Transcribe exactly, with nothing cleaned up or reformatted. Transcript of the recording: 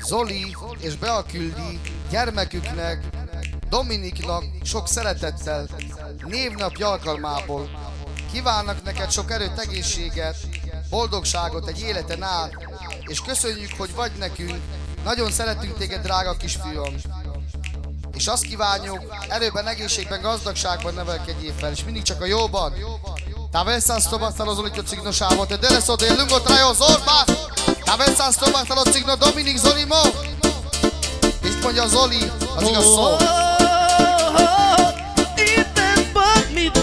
Zoli és Bea küldi gyermeküknek, Dominiknak sok szeretettel, névnapja alkalmából. Kívánnak neked sok erőt, egészséget, boldogságot egy életen át, és köszönjük, hogy vagy nekünk. Nagyon szeretünk téged, drága kisfiam. És azt kívánjuk, erőben, egészségben, gazdagságban nevelkedjél fel, és mindig csak a jóban. T'avem sto battalo Zoli che cigno sciavo, te delle so del lungo traio zorba. T'avem sto battalo cigno Dominik Zolimo. És mondja Zoli, az igaz szó. Éppen bad mit